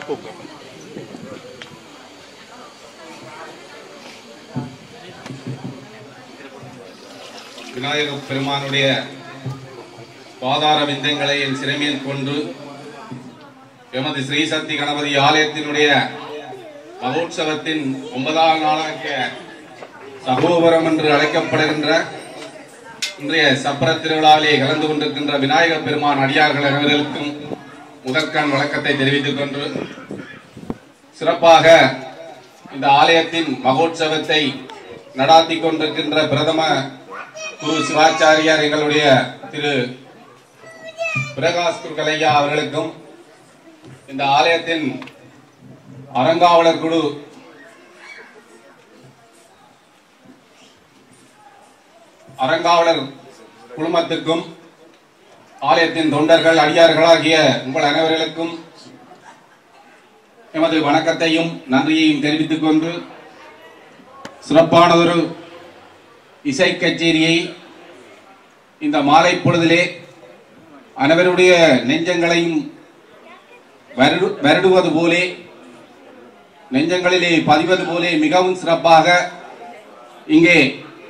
விநாயகப் பெருமானுடைய பாதார விந்தங்களை என் சிறைமேல் கொண்டு எமது ஸ்ரீ சக்தி கணபதி ஆலயத்தினுடைய மகோற்சவத்தின் 9ஆம் நாளாகிய சகோபரம் என்று அழைக்கப்படுகின்ற இன்றைய சப்பர திருவிழாவிலே கலந்து கொண்டிருக்கின்ற விநாயகப் பெருமான் அடியார்கள் அனைவருக்கும் முதற்கண் வணக்கத்தை தெரிவித்துக் கொண்டு சிறப்பாக இந்த ஆலயத்தின் மகோற்சவத்தை நடாத்தி கொண்டிருக்கின்ற பிரதம குரு சிவாச்சாரியார் எங்களுடைய திரு பிரகாஷ் குருகலையா அவர்களுக்கும் இந்த ஆலயத்தின் அறங்காவலர் குழு அறங்காவலர் குழுமத்துக்கும் ஆலயத்தின் தொண்டர்கள் அடியார்களாகிய உங்கள் அனைவர்களுக்கும் எமது வணக்கத்தையும் நன்றியையும் தெரிவித்துக் கொண்டு சிறப்பானதொரு இசை கச்சேரியை இந்த மாலை பொழுதிலே அனைவருடைய நெஞ்சங்களையும் வருடுவது போலே நெஞ்சங்களிலே பதிவது போலே மிகவும் சிறப்பாக இங்கே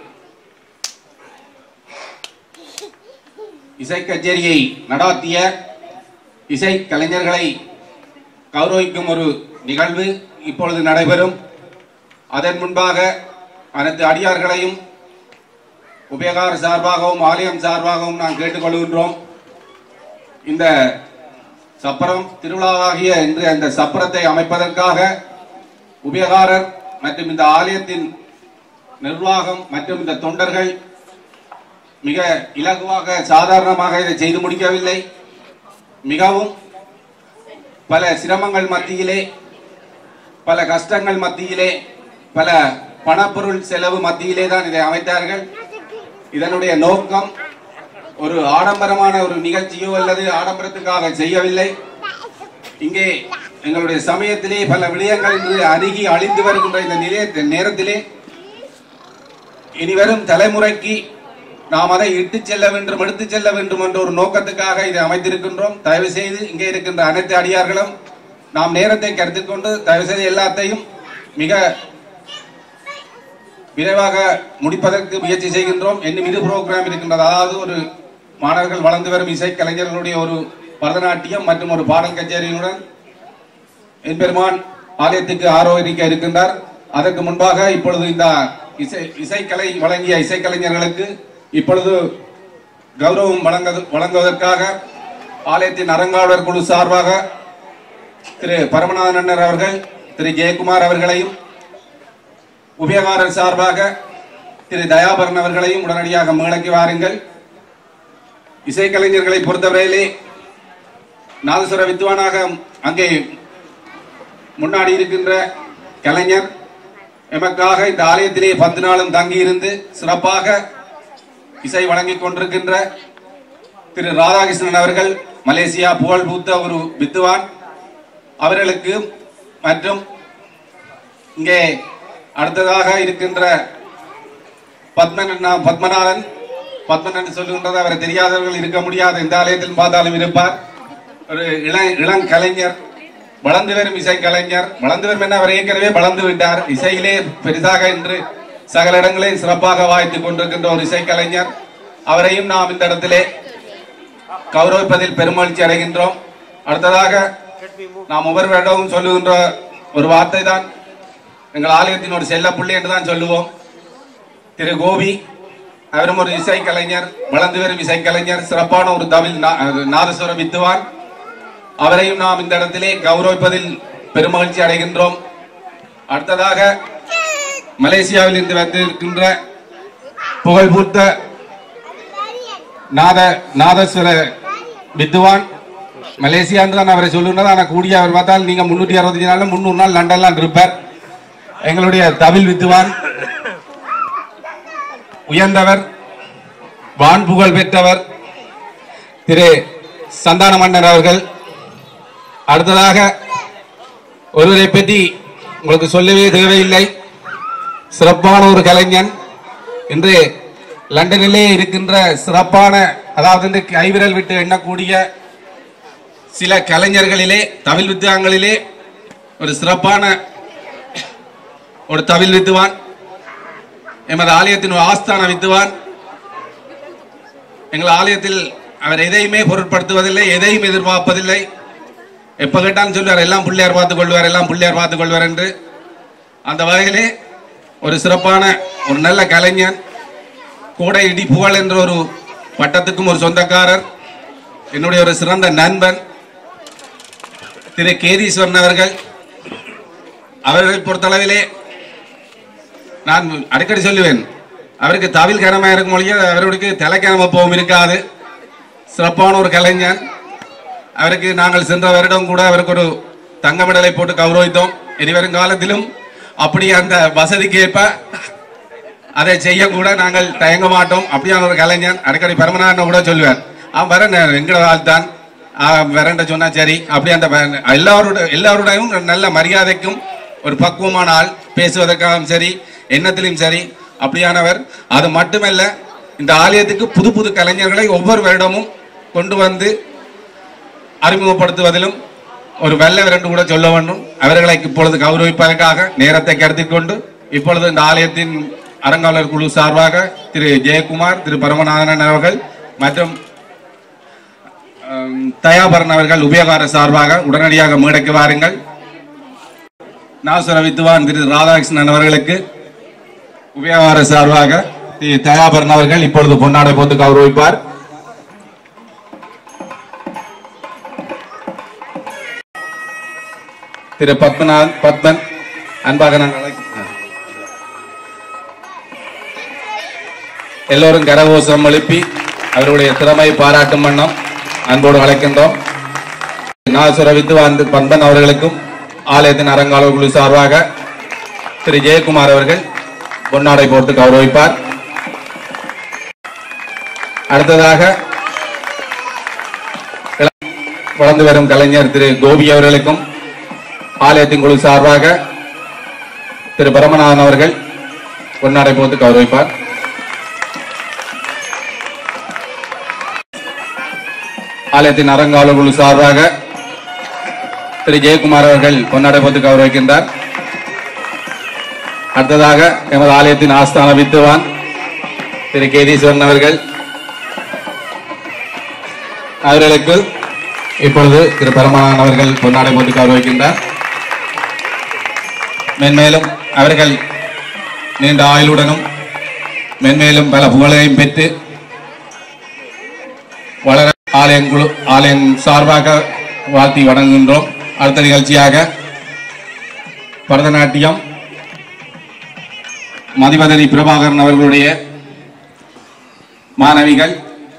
இசை கச்சேரியை நடாத்திய இசை கலைஞர்களை கௌரவிக்கும் ஒரு நிகழ்வு இப்பொழுது நடைபெறும். அதன் முன்பாக அனைத்து அடியார்களையும் உபயகார சார்பாகவும் ஆலயம் சார்பாகவும் நான் கேட்டுக்கொள்கின்றோம். இந்த சப்பரம் திருவிழாவாகிய இன்று அந்த சப்பரத்தை அமைப்பதற்காக உபயகாரர் மற்றும் இந்த ஆலயத்தின் நிர்வாகம் மற்றும் இந்த தொண்டர்கள் மிக இலகுவாக சாதாரணமாக இதை செய்து முடிக்கவில்லை. மிகவும் பல சிரமங்கள் மத்தியிலே, பல கஷ்டங்கள் மத்தியிலே, பல பணப்பொருள் செலவு மத்தியிலே தான் இதை அமைத்தார்கள். இதனுடைய நோக்கம் ஒரு ஆடம்பரமான ஒரு நிகழ்ச்சியோ அல்லது ஆடம்பரத்துக்காக செய்யவில்லை. இங்கே எங்களுடைய சமயத்திலே பல விடயங்கள் இன்று அருகி அழிந்து வருகின்ற இந்த நேரத்திலே இனிவரும் தலைமுறைக்கு நாம் அதை இட்டுச் செல்ல வேண்டும், எடுத்துச் செல்ல வேண்டும் என்ற ஒரு நோக்கத்துக்காக இதை அமைத்திருக்கின்றோம். தயவு செய்து இங்கே இருக்கின்ற அனைத்து அடியார்களும் நாம் நேரத்தை கருத்தில் கொண்டு தயவு செய்து எல்லாத்தையும் மிக விரைவாக முடிப்பதற்கு முயற்சி செய்கின்றோம். இன்னும் இரு புரோகிராம் இருக்கின்றது. அதாவது ஒரு மாணவர்கள் வளர்ந்து வரும் இசை கலைஞர்களுடைய ஒரு பரதநாட்டியம் மற்றும் ஒரு பாடல் கச்சேரியுடன் எம்பெருமான் ஆலயத்துக்கு ஆரோக்கிய இருக்கின்றார். அதற்கு முன்பாக இப்பொழுது இந்த இசைக்கலை வழங்கிய இசைக்கலைஞர்களுக்கு இப்பொழுது கௌரவம் வழங்குவதற்காக ஆலயத்தின் அறங்காவலர் குழு சார்பாக திரு பரமநாதன் அவர்கள், திரு ஜெயக்குமார் அவர்களையும், உபயகாரர் சார்பாக திரு தயாபரன் அவர்களையும் உடனடியாக மேடைக்கு வாருங்கள். இசைக்கலைஞர்களை பொறுத்தவரையிலே நாதசுர வித்வானாக அங்கே முன்னாடி இருக்கின்ற கலைஞர் எமக்காக இந்த ஆலயத்திலே 10 நாளும் தங்கியிருந்து சிறப்பாக இசை வழங்கிக் கொண்டிருக்கின்ற திரு ராதாகிருஷ்ணன் அவர்கள், மலேசியா புகழ் பூத்த ஒரு வித்வான் அவர்களுக்கு, மற்றும் இங்கே அடுத்ததாக இருக்கின்ற பத்மநாதன் சொல்லுகின்றது அவரை தெரியாதவர்கள் இருக்க முடியாது. இந்த ஆலயத்தில் பார்த்தாலும் இருப்பார். ஒரு இளம் கலைஞர், வளர்ந்து வரும் இசை கலைஞர். வளர்ந்து வரும் என்ன, அவர் ஏற்கனவே வளர்ந்து விட்டார். இசையிலே பெரிதாக என்று சகல இடங்களில் சிறப்பாக வாய்த்துக் கொண்டிருக்கின்ற ஒரு இசை கலைஞர். அவரையும் நாம் இந்த இடத்திலே கௌரவிப்பதில் பெருமகிழ்ச்சி அடைகின்றோம். அடுத்ததாக நாம் ஒவ்வொரு இடமும் சொல்லுகின்ற ஒரு வார்த்தை தான் எங்கள் ஆலயத்தின் ஒரு செல்ல புள்ளி என்றுதான் சொல்லுவோம். திரு கோபி அவரும் ஒரு இசை கலைஞர், வளர்ந்து வரும் இசை கலைஞர், சிறப்பான ஒரு தமிழ் நாதஸ்வர வித்துவான். அவரையும் நாம் இந்த இடத்திலே கௌரவிப்பதில் பெருமகிழ்ச்சி அடைகின்றோம். அடுத்ததாக மலேசியாவில் இருந்து வந்திருக்கின்ற புகழ்பூத்த நாதஸ்வர வித்துவான், மலேசியா தான் அவரை சொல்லுகிறது. ஆனால் கூடிய அவர் பார்த்தால் நீங்க 365 நாள் 300 நாள் லண்டன்லாம் இருப்பார். எங்களுடைய தமிழ் வித்துவான், உயர்ந்தவர், வான் புகழ் பெற்றவர் திரு சந்தான மன்னர் அவர்கள். அடுத்ததாக ஒருவரை பற்றி உங்களுக்கு சொல்லவே தேவையில்லை, சிறப்பான ஒரு கலைஞன். இன்று லண்டனிலே இருக்கின்ற சிறப்பான, அதாவது கைவிரல் விட்டு எண்ணக்கூடிய சில கலைஞர்களிலே, தமிழ் வித்தியாங்களிலே ஒரு சிறப்பான ஒரு தவில் வித்துவான், எமது ஆலயத்தின் ஒரு ஆஸ்தான வித்துவான். எங்கள் ஆலயத்தில் அவர் எதையுமே பொருட்படுத்துவதில்லை, எதையும் எதிர்பார்ப்பதில்லை. எப்ப கேட்டாலும் சொல்வார் எல்லாம் பிள்ளையார் பார்த்துக் கொள்வார், எல்லாம் பிள்ளையார் பார்த்துக் கொள்வார் என்று. அந்த வகையிலே ஒரு சிறப்பான ஒரு நல்ல கலைஞன், கோடை இடி புகழ் என்ற ஒரு பட்டத்துக்கும் ஒரு சொந்தக்காரர், என்னுடைய ஒரு சிறந்த நண்பன் திரு கேதீஸ்வரன் அவர்கள். அவர்களை பொறுத்தளவிலே நான் அடிக்கடி சொல்லுவேன், அவருக்கு தவில் கனமா இருக்கும் மொழிய அவருக்கு தலைக்கனம போவும் இருக்காது. சிறப்பான ஒரு கலைஞன். அவருக்கு நாங்கள் சென்ற வருடம் கூட அவருக்கு ஒரு தங்க மெடலை போட்டு கௌரவித்தோம். இனிவரும் காலத்திலும் அப்படி அந்த வசதிக்கு ஏற்ப அதை செய்ய கூட நாங்கள் தயங்க மாட்டோம். அப்படியான ஒரு கலைஞன். அடிக்கடி பரமநாதன் கூட சொல்லுவார், அவன் வர எங்கட வாழ்த்தான் வரண்ட சொன்னா சரி. அப்படி அந்த எல்லாருடையும் நல்ல மரியாதைக்கும் ஒரு பக்குவமான ஆள், பேசுவதற்காகவும் சரி எண்ணத்திலும் சரி அப்படியானவர். அது மட்டுமல்ல, இந்த ஆலயத்துக்கு புது புது கலைஞர்களை ஒவ்வொரு வருடமும் கொண்டு வந்து அறிமுகப்படுத்துவதிலும் ஒரு வல்லவர் என்று கூட சொல்ல வேண்டும். அவர்களை இப்பொழுது கௌரவிப்பதற்காக நேரத்தை கருத்தில் கொண்டு இப்பொழுது இந்த ஆலயத்தின் அறங்காவலர் குழு சார்பாக திரு ஜெயக்குமார், திரு பரமநாதன் அவர்கள் மற்றும் தயாபரன் அவர்கள் உபயோகார சார்பாக உடனடியாக மேடைக்கு வாருங்கள். நாசுர வித்துவான் திரு ராதாகிருஷ்ணன் அவர்களுக்கு உபயோகார சார்பாக திரு தயாபரன் அவர்கள் இப்பொழுது பொன்னாடை போட்டு கௌரவிப்பார். திரு பத்மன் அன்பாக எல்லோரும் கரகோஷம் எழுப்பி அவருடைய திறமை பாராட்டும் வண்ணம் அன்போடு அழைக்கின்றோம். நாசுர வித்துவான் பத்மன் அவர்களுக்கும் ஆலயத்தின் அறங்காவலர் குழு சார்பாக திரு ஜெயக்குமார் அவர்கள் பொன்னாடை போட்டு கௌரவிப்பார். அடுத்ததாக வளர்ந்து வரும் கலைஞர் திரு கோபி அவர்களுக்கும் ஆலயத்தின் குழு சார்பாக திரு பரமநாதன் அவர்கள் பொன்னாடை போட்டு கௌரவிப்பார். ஆலயத்தின் அறங்காவலர் குழு சார்பாக திரு ஜெயக்குமார் அவர்கள் பொன்னாடை போட்டு கௌரவிக்கின்றார். அடுத்ததாக எமது ஆலயத்தின் ஆஸ்தான வித்துவான் திரு கேதீஸ்வரன் அவர்களுக்கு இப்பொழுது திரு பரமநாதன் அவர்கள் பொன்னாடை போட்டு கௌரவிக்கின்றார். மென்மேலும் அவர்கள் நீண்ட ஆயுளுடனும் மென்மேலும் பல புகழையும் பெற்று வளர ஆலயம் சார்பாக வாழ்த்தி வணங்குகின்றோம். அடுத்த நிகழ்ச்சியாக பரதநாட்டியம் மதிவதனி பிரபாகரன் அவர்களுடைய மாணவிகள்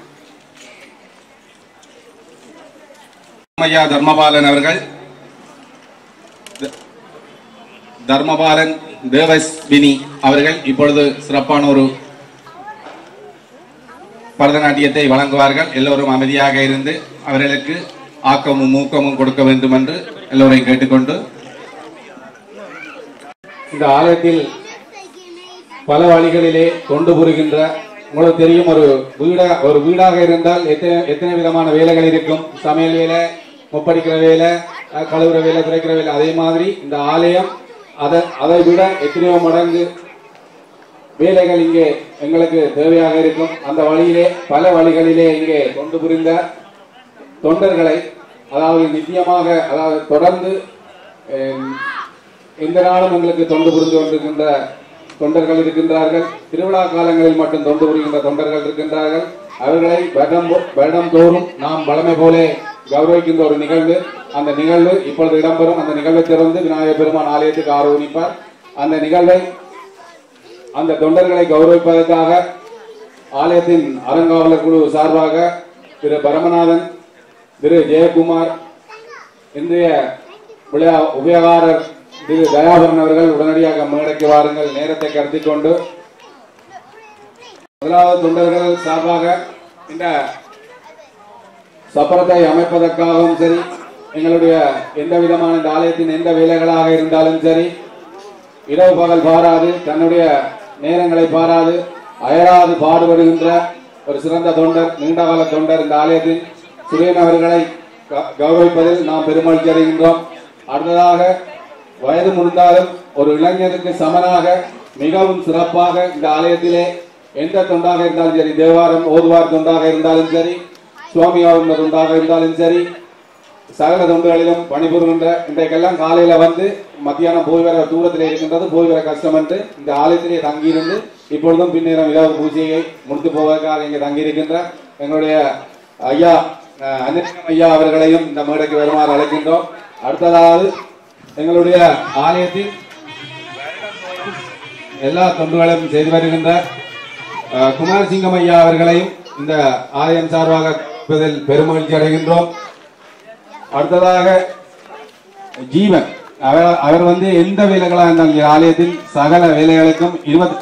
ஐயா தர்மபாலன் அவர்கள், தர்மபாலன் தேவஸ்வினி அவர்கள் இப்பொழுது சிறப்பான ஒரு பரதநாட்டியத்தை வழங்குவார்கள். எல்லோரும் அமைதியாக இருந்து அவர்களுக்கு ஆக்கமும் ஊக்கமும் கொடுக்க வேண்டும் என்று எல்லோரையும் கேட்டுக்கொண்டு, இந்த ஆலயத்தில் பல வழிகளிலே கொண்டு புரிகின்ற, உங்களுக்கு தெரியும், ஒரு வீடாக இருந்தால் எத்தனை விதமான வேலைகள் இருக்கும். சமையல் வேலை, முப்படிக்கிற வேலை, கழுவுற வேலை, துடைக்கிற வேலை. அதே மாதிரி இந்த ஆலயம் அதை விட எத்தனையோ மடங்கு வேலைகள் இங்கே எங்களுக்கு தேவையாக இருக்கும். அந்த வழியிலே பல வழிகளிலே இங்கே கொண்டு புரிந்த தொண்டர்களை, அதாவது நித்தியமாக, அதாவது தொடர்ந்து எந்த நாளும் எங்களுக்கு தொண்டு புரிந்து கொண்டிருக்கின்ற தொண்டர்கள் இருக்கின்றார்கள். திருவிழா காலங்களில் மட்டும் தொண்டு புரிகின்ற தொண்டர்கள் இருக்கின்றார்கள். அவர்களை வருடம் தோறும் நாம் வழமை போல கௌரவிக்கின்ற ஒரு நிகழ்வு. அந்த நிகழ்வு இப்பொழுது இடம்பெறும். அந்த நிகழ்வை திறந்து விநாயகர் பெருமான் ஆலயத்துக்கு ஆரோக்கிப்பார். அந்த நிகழ்வை, அந்த தொண்டர்களை கௌரவிப்பதற்காக ஆலயத்தின் அறங்காவலர் குழு சார்பாக திரு பரமநாதன், திரு ஜெயக்குமார், இன்றைய உபயோகாரர் திரு தயாபரன் அவர்கள் உடனடியாக மேடைக்கு வாருங்கள். நேரத்தை கருத்தில் கொண்டு முதலாவது தொண்டர்கள் சார்பாக இந்த சப்பரத்தை அமைப்பதற்காகவும் சரி, எங்களுடைய எந்த விதமான இந்த ஆலயத்தின் எந்த வேலைகளாக இருந்தாலும் சரி, இரவு பகல் பாராது, தன்னுடைய நேரங்களை பாராது, அயராது பாடுபடுகின்ற ஒரு சிறந்த தொண்டர், நீண்டகால தொண்டர் இந்த ஆலயத்தின் சுரேன் அவர்களை கௌரவிப்பதில் நாம் பெருமகிழ்ச்சி அடைகின்றோம். அடுத்ததாக வயது முடிந்தாலும் ஒரு இளைஞருக்கு சமனாக மிகவும் சிறப்பாக இந்த ஆலயத்திலே எந்த தொண்டாக இருந்தாலும் சரி, தேவாரம் ஓதுவார் தொண்டாக இருந்தாலும் சரி, சுவாமி ஆளுநர் தொண்டாக இருந்தாலும் சரி, சகல தொண்டுகளிலும் பணிபுரிகின்ற இன்றைக்கெல்லாம் காலையில வந்து மத்தியானம் போய் வர தூரத்தில் இருக்கின்றது, போய் வர கஷ்டம் என்று இந்த ஆலயத்திலே தங்கியிருந்து இப்பொழுதும் பின்னேறம் இரவு பூஜையை முடித்து போவதற்காக இங்கே தங்கியிருக்கின்ற எங்களுடைய ஐயா அன்னிலிங்கம் ஐயா அவர்களையும் இந்த மேடைக்கு வருமாறு அழைக்கின்றோம். அடுத்ததாவது எங்களுடைய ஆலயத்தில் எல்லா தொண்டுகளையும் செய்து வருகின்ற குமாரசிங்கம் ஐயா அவர்களையும் இந்த ஆலயம் சார்பாக பெருமகிழ்ச்சி அடைகின்றோம். அடுத்ததாக ஜீவன் அவர் வந்து எந்த வேலைகளாக இருந்தாலும் ஆலயத்தில் சகல வேலைகளுக்கும்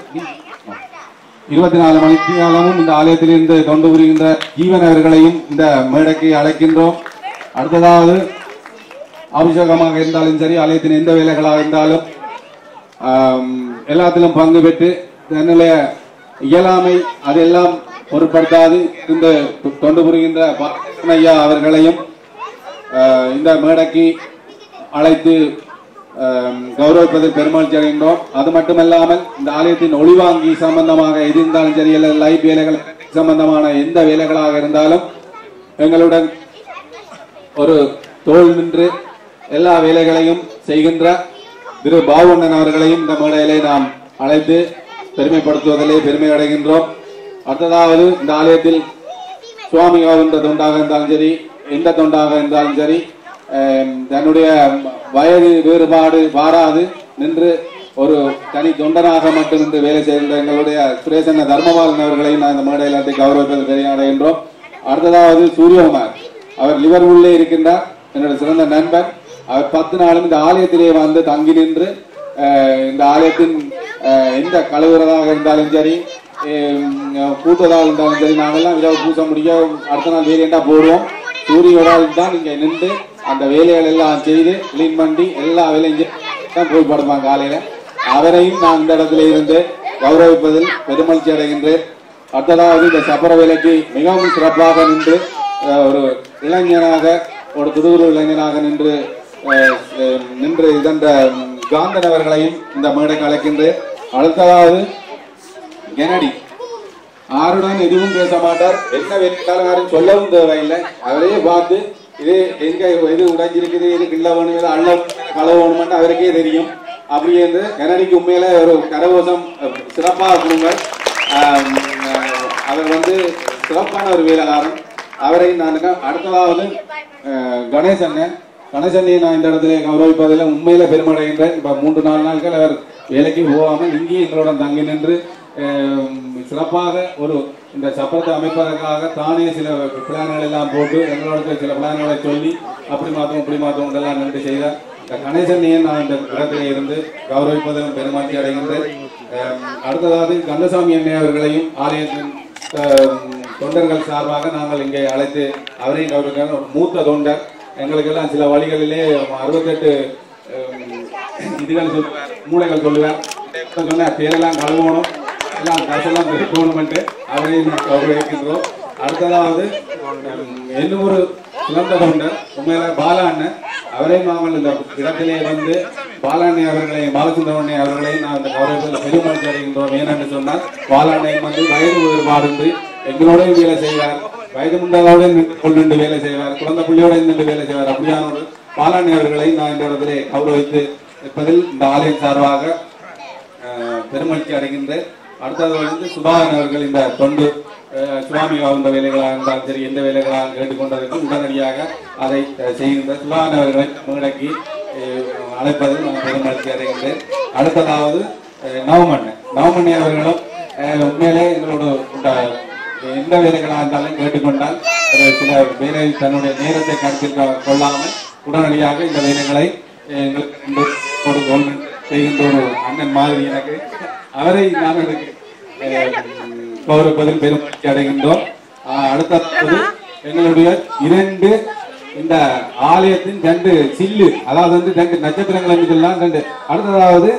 24 மணிக்கு காலமும் இந்த ஆலயத்திலிருந்து தொண்டு புரிகின்ற ஜீவன் அவர்களையும் இந்த மேடைக்கு அழைக்கின்றோம். அடுத்ததாவது அபிஷேகமாக இருந்தாலும் சரி, ஆலயத்தின் எந்த வேலைகளாக இருந்தாலும் எல்லாத்திலும் பங்கு பெற்று தன்னுடைய இயலாமை அதெல்லாம் பொருட்படுத்தாது இருந்து தொண்டு புரிகின்ற ஐயா அவர்களையும் இந்த மேடைக்கு அழைத்து கௌரவிப்பதில் பெருமகிழ்ச்சி அடைகின்றோம். அது மட்டுமல்லாமல் இந்த ஆலயத்தின் ஒளிவாங்கி சம்பந்தமாக எது இருந்தாலும் சரி, லைட் வேலைகள் சம்பந்தமான எந்த வேலைகளாக இருந்தாலும் எங்களுடன் ஒரு தோள் நின்று எல்லா வேலைகளையும் செய்கின்ற திரு பாவண்ணன் அவர்களையும் இந்த மேடையிலே நாம் அழைத்து பெருமைப்படுத்துவதிலே பெருமை அடைகின்றோம். அடுத்ததாவது இந்த ஆலயத்தில் சுவாமி என்ற தொண்டாக இருந்தாலும் சரி, எந்த தொண்டாக இருந்தாலும் சரி, தன்னுடைய வயது வேறுபாடு பாராது நின்று ஒரு தனி தொண்டனாக மட்டும் நின்று வேலை செய்கின்ற எங்களுடைய சுரேசன தர்மபாலன் அவர்களையும் நான் இந்த மேடையில் கௌரவிப்பதில் பெரிய அடைகின்றோம். அடுத்ததாவது சூரியகுமார், அவர் லிவர்பூல்லே இருக்கின்றார், என்னுடைய சிறந்த நண்பர். அவர் 10 நாளும் இந்த ஆலயத்திலே வந்து தங்கி நின்று இந்த ஆலயத்தின் எந்த கழுவுறதாக இருந்தாலும் சரி, கூட்டுவதாக இருந்தாலும் சரி, நாங்கெல்லாம் இரவு பூச முடிய அடுத்த நாள் வேலையண்டா போடுவோம். சூரியோடால் தான் இங்க நின்று அந்த வேலைகள் எல்லாம் செய்து கிளீன் பண்ணி எல்லா வேலையும் தான் போய் படுப்பாங்க காலையில. அவரையும் நான் இந்த இடத்துல இருந்து கௌரவிப்பதில் பெருமகிழ்ச்சி அடைகின்றேன். அடுத்ததாவது இந்த சப்பர வேலைக்கு மிகவும் சிறப்பாக நின்று ஒரு இளைஞனாக, ஒரு துடுகுறு இளைஞனாக நின்று இதன்ற காந்தன் அவர்களையும் இந்த மேடைக்கு அழைக்கின்றேன். அடுத்ததாவது கெனடி, யாருடன் எதுவும் பேச மாட்டார், என்ன வேலைக்காலும் யாரும் சொல்லவும் தேவையில்லை, அவரையே பார்த்து இது எங்க எது உடைஞ்சிருக்குது, எது கிள்ள வேணும், எது அள்ள கலவணும்னு அவருக்கே தெரியும். அப்படி என்று கெனடிக்கு உண்மையில ஒரு கரகோஷம் சிறப்பாக கொடுங்க. அவர் வந்து சிறப்பான ஒரு வேலைக்காரன், அவரை நான். அடுத்ததாவது கணேசன்னை நான் இந்த இடத்துல கௌரவிப்பதில் உண்மையில பெருமடைகின்றேன். இப்ப 3-4 நாட்கள் அவர் வேலைக்கு போகாமல் இங்கேயும் எங்களுடன் தங்கி நின்று சிறப்பாக ஒரு இந்த சப்பரத்தை அமைப்பதற்காக தானே சில பிளான்கள் எல்லாம் போட்டு எங்களோட சில பிளான்களை சொல்லி அப்படி மாற்றோம் எல்லாம் நின்று செய்தார். கணேசன்னையை நான் இந்த இடத்திலே இருந்து கௌரவிப்பதிலும் பெருமகிழ்ச்சி அடைகின்றேன். அடுத்ததாவது கந்தசாமி அண்ணே அவர்களையும் ஆலயத்தின் தொண்டர்கள் சார்பாக நாங்கள் இங்கே அழைத்து அவரையும் கௌரவிக்கிற ஒரு மூத்த தொண்டர். எங்களுக்கெல்லாம் சில வழிகளிலே 68 இதுகள் சொல்லுவார், மூளைகள் சொல்லுவார். சொன்ன பேரெல்லாம் கழுவணும், எல்லாம் காசெல்லாம் பெருக்கணும்ட்டு அவரையும் கௌரவிக்கின்றோம். அடுத்ததாவது இன்னும் ஒரு சிறந்த தொண்டர் உண்மையில பாலாண்ணன், அவரையும் நாங்கள் இந்த இடத்திலே வந்து பாலாண்ணை அவர்களையும் பாலசுந்தரண்ணை அவர்களையும் நான் இந்த கௌரவத்தில் பெருமகிழ்ச்சி அடைகின்றோம். ஏனென்று சொன்னால் பாலாண்ணையும் வந்து வயது வேறுபாடின்றி எங்களோடையும் வேலை செய்வார், வயது முன்னதோடு நின்று கொண்டு வேலை செய்வார், குழந்தை பிள்ளையோட நின்று வேலை செய்வார். அப்படியான ஒரு பாலாண்ணை அவர்களையும் நான் இந்த இடத்திலே கௌரவித்து இருப்பதில் இந்த ஆலயம் சார்பாக பெருமகிழ்ச்சி அடைகின்றேன். அடுத்தது வந்து சுபாகன் அவர்கள் இந்த தொண்டு சுவாமி வாழ்ந்த வேலைகளாக இருந்தாலும் சரி, எந்த வேலைகளாக கேட்டுக்கொண்டதற்கு உடனடியாக அதை செய்கின்ற சுபாகன் அவர்களை மேடைக்கு அழைப்பதில் நான் பெருமகிழ்ச்சி அடைகின்றேன். அடுத்ததாவது நவமண்ணி அவர்களும் உண்மையிலே எங்களோட எந்த வேலைகளாக இருந்தாலும் கேட்டுக்கொண்டால் சில வேலை தன்னுடைய நேரத்தை கருத்தில் கொள்ளாமல் உடனடியாக இந்த வேலைகளை எங்களுக்கு செய்கின்ற ஒரு அண்ணன் மாதிரி எனக்கு அவரை நாங்கள் கௌரவிப்பதில் பெருமகிழ்ச்சி அடைகின்றோம். அடுத்தது எங்களுடைய 2 இந்த ஆலயத்தின் 2 சில்லு, அதாவது வந்து 2 நட்சத்திரங்கள் என்று சொல்லலாம். அடுத்ததாவது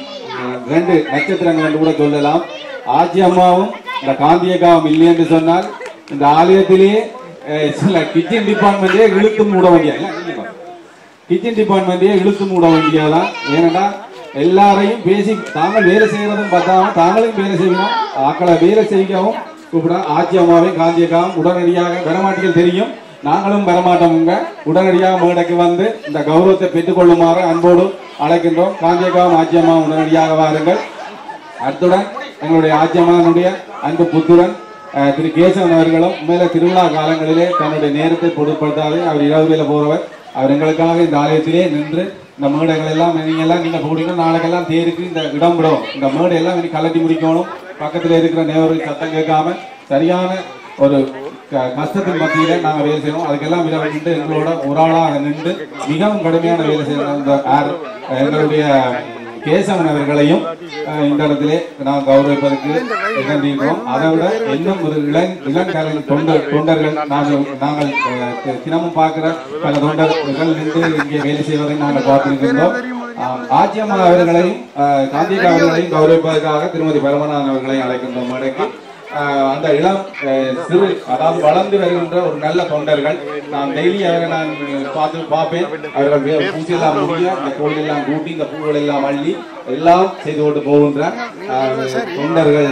2 நட்சத்திரங்கள் என்று கூட சொல்லலாம். ஆட்சி அம்மாவும் இந்த காந்தியக்காவும் இல்லை என்று சொன்னால் இந்த ஆலயத்திலேயே சில கிச்சன் டிபார்ட்மெண்டே இழுத்து மூட வேண்டிய கிச்சன் டிபார்ட்மெண்ட்டையே இழுத்து மூட வேண்டியதான். ஏன்னா எல்லாரையும் பேசி தாங்கள் வேலை செய்யறதும் பார்த்தாம தாங்களும் வேலை செய்யணும். ஆக்களை வேலை செய்யவும் கூப்பிட ஆட்சி அம்மாவையும் காந்தியக்காவும் உடனடியாக வரமாட்டிகள் தெரியும். நாங்களும் வரமாட்டோங்க. உடனடியாக மேடைக்கு வந்து இந்த கௌரவத்தை பெற்றுக்கொள்ளுமாறு அன்போடு அழைக்கின்றோம். காந்தியக்காவும் ஆட்சி அம்மாவும் உடனடியாக வாருங்கள். அத்துடன் எங்களுடைய ஆட்சி அம்மாவுடைய அன்பு புத்துடன் திரு கேசவன் அவர்களும் உண்மையில திருவிழா காலங்களிலே தன்னுடைய நேரத்தை பொருட்படுத்தாது. அவர் இரவுல போறவர். அவர் எங்களுக்காக இந்த ஆலயத்திலே நின்று இந்த மேடைகள் எல்லாம் நீங்க போடணும். நாளைக்கெல்லாம் தேருக்கு இந்த இடம் விடும். இந்த மேடை எல்லாம் இனி கலட்டி முடிக்கணும். பக்கத்தில் இருக்கிற நேவர்கள் சத்தம் கேட்காம சரியான ஒரு கஷ்டத்தின் மத்தியில நாங்கள் வேலை செய்யணும். அதுக்கெல்லாம் நின்று எங்களோட ஒரு ஆளாக நின்று மிகவும் கடுமையான வேலை செய்யணும். இந்த எங்களுடைய கேசவன் அவர்களையும் இந்த இடத்திலே நாம் கௌரவிப்பதற்கு எண்ணிருக்கிறோம். அதை விட இன்னும் ஒரு இளங்கலை தொண்டர்கள் நாங்கள் தினமும் பார்க்கிற பல தொண்டர்கள் நின்று இங்கே வேலை செய்வதை நாங்கள் பார்த்திருக்கின்றோம். ஆட்சியம்மா அவர்களையும் காந்திகா அவர்களையும் கௌரவிப்பதற்காக திருமதி பரமநாதன் அவர்களையும் அழைக்கின்றோம் மேடைக்கு. அந்த இளம் சிறு அதாவது வளர்ந்து வருகின்ற ஒரு நல்ல தொண்டர்கள். நான் டெய்லி அவரை நான் பார்ப்பேன். அவர்கள் பூஜையெல்லாம் முடிய இந்த கோயில் எல்லாம் கூட்டி இந்த பூக்கள் எல்லாம் அள்ளி எல்லாம் செய்து கொண்டு போகின்ற தொண்டர்கள்.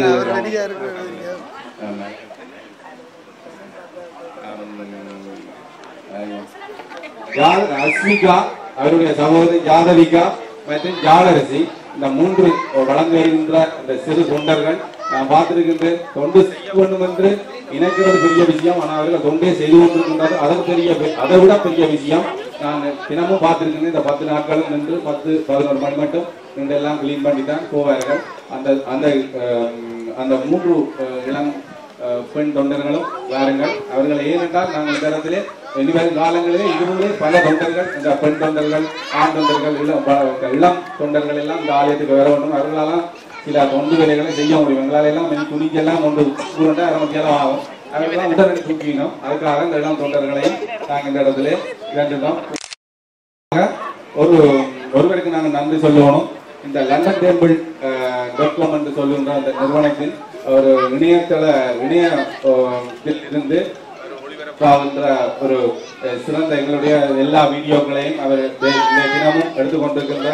அஸ்மிகா அவருடைய சகோதரி ஜாதவிகா மற்றும் ஜாலரசி இந்த மூன்று வளர்ந்து வருகின்ற இந்த சிறு தொண்டர்கள் நான் பார்த்திருக்கின்றேன். தொண்டு செய்ய வேண்டும் என்று நினைக்கிறது பெரிய விஷயம். ஆனால் அவர்கள் தொண்டே செய்து கொண்டிருக்கின்றது அதை விட பெரிய விஷயம். நான் தினமும் பார்த்திருக்கின்றேன். இந்த 10 நாட்களும் நின்று 10-11 மணி மட்டும் நின்று எல்லாம் கிளீன் பண்ணி தான் போவார்கள். அந்த 3 இளம் பெண் தொண்டர்களும் வாருங்கள். அவர்கள் ஏனென்றால் நாங்கள் இந்த இடத்திலே இனிவரும் காலங்களிலே இதுவரை பல தொண்டர்கள் இந்த பெண் தொண்டர்கள் ஆண் தொண்டர்கள் இளம் தொண்டர்கள் எல்லாம் இந்த ஆலயத்துக்கு வர வேண்டும். அவர்களெல்லாம் சில தொண்டு வேலைகளை செய்ய முடியும். எங்களால் எல்லாம் துணிக்கெல்லாம் கொண்டு கூறண்டா செலவு ஆகும். அவர்களெல்லாம் உடனடி தூக்கினோம். அதுக்காக இந்த இளம் தொண்டர்களையும் நாங்கள் இந்த இடத்துல வேண்டுகிறோம். ஒருவருக்கு நாங்கள் நன்றி சொல்லணும். இந்த லண்டன் டெம்பிள் .com என்று சொல்லுகின்ற அந்த நிறுவனத்தின் ஒரு இணையத்தில் இருந்து ஒளிபரப்பாகின்ற ஒரு சிறந்த எங்களுடைய எல்லா வீடியோக்களையும் அவர் தினமும் எடுத்துக்கொண்டிருக்கின்ற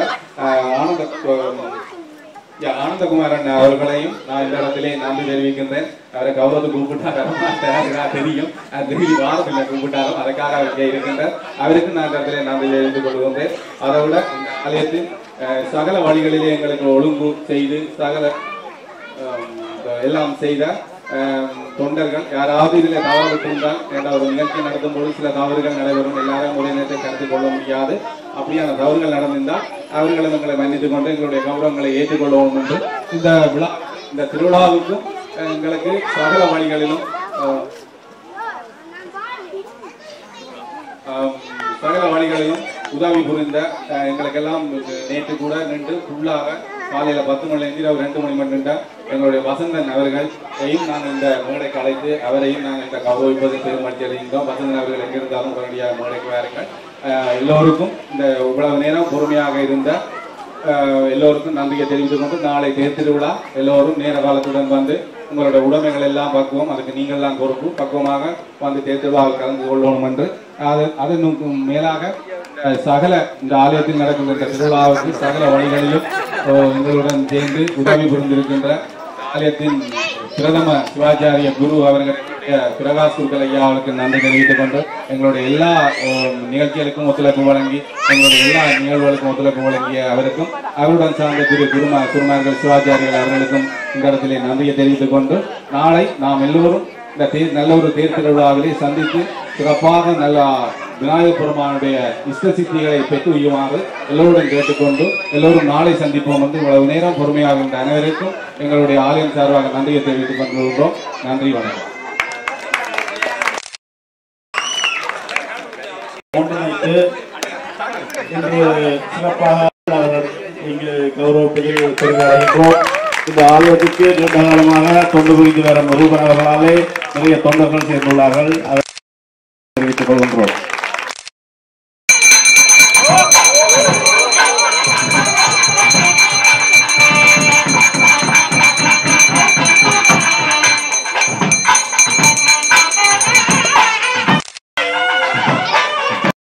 ஆனந்தகுமாரன் அவர்களையும் நான் இந்த இடத்திலே நன்றி தெரிவிக்கின்றேன். அவரை கௌரவத்தை கூப்பிட்டா தெரியும். டெய்லி வாரத்தில் கூப்பிட்டாலும் அதுக்காக அவருக்கு இருக்கின்றார். அவருக்கு நான் இந்த இடத்திலே நன்றி தெரிவித்துக் கொள்கின்றேன். அதை விட இந்த ஆலயத்தின் சகல வழிகளிலே எங்களுக்கு ஒழுங்கு செய்து சகல எல்லாம் செய்த தொண்டர்கள் யாராவது இதில் தவறு இருந்தால் என்ற ஒரு நிகழ்ச்சி நடத்தும் போது சில தவறுகள் நடைபெறும். எல்லாரும் ஒரே நேரத்தை கருத்தில் கொள்ள முடியாது. அப்படியான தவறுகள் நடந்திருந்தால் அவர்களும் எங்களை மன்னித்துக் கொண்டு எங்களுடைய கௌரவங்களை ஏற்றுக்கொள்வோம் என்று இந்த திருவிழாவுக்கும் எங்களுக்கு சகல வழிகளிலும் உதவி புரிந்த எங்களுக்கெல்லாம் நேற்று கூட நின்று ஃபுல்லாக காலையில 10 மணிலேருந்து இரவு 2 மணி மட்டும் நின்ற எங்களுடைய வசந்தன் அவர்களையும் நாங்கள் இந்த மேடைக்கு அழைத்து அவரையும் நாங்கள் இந்த கௌரவிப்பதை பெருமட்டி அடைகின்றோம். வசந்தன் அவர்கள் எங்கிருந்தாலும் உடனடியாக மேடைக்கு வாருங்கள். எல்லோருக்கும் இந்த இவ்வளவு நேரம் பொறுமையாக இருந்த எல்லோருக்கும் நன்றியை தெரிவித்துக் கொண்டு நாளை தேர் திருவிழா எல்லோரும் நேர காலத்துடன் வந்து உங்களுடைய உடைமைகள் எல்லாம் பக்குவம் அதுக்கு நீங்கள் தான் பொறுப்பு பக்குவமாக வந்து தேர் திருவிழாவில் கலந்து கொள்ளணும் என்று அதற்கு மேலாக சகல இந்த ஆலயத்தில் நடக்கின்ற திருவிழாவுக்கு சகல வழிகளிலும் எங்களுடன் சேர்ந்து உதவி புரிந்திருக்கின்ற ஆலயத்தின் பிரதம சிவாச்சாரிய குரு அவர்களுடைய பிரகாஷ் குருக்கள் ஐயா அவர்களுக்கு நன்றி தெரிவித்துக் கொண்டு எங்களுடைய எல்லா நிகழ்ச்சிகளுக்கும் ஒத்துழைப்பு வழங்கி எங்களுடைய எல்லா நிகழ்வுகளுக்கும் ஒத்துழைப்பு வழங்கிய அவருக்கும் அவருடன் சார்ந்த திரு குருமார்கள் சிவாச்சாரியர்கள் அவர்களுக்கும் இந்த இடத்திலே நன்றியை தெரிவித்துக் கொண்டு நாளை நாம் எல்லோரும் இந்த நல்ல ஒரு தேர் திருவிழாவிலே சந்தித்து சிறப்பாக நல்ல விநாயகர் பெருமானுடைய இஷ்ட சித்திகளை பெற்று வையுமாறு எல்லோருடன் கேட்டுக்கொண்டு எல்லோரும் நாளை சந்திப்போம் என்று இவ்வளவு நேரம் பொறுமையாகின்ற அனைவருக்கும் எங்களுடைய ஆலயம் சார்பாக நன்றியை தெரிவித்துக் கொண்டிருக்கிறோம். நன்றி, வணக்கம். சிறப்பாக இங்கு கௌரவத்தில் தெரிவிக்கிறோம். இந்த ஆலயத்துக்கு நீண்ட காலமாக தொண்டு புரிந்து வரும் நிறுவனர்களாலே நிறைய தொண்டர்கள் சேர்ந்துள்ளார்கள். அதை தெரிவித்துக் கொள்கின்றோம்.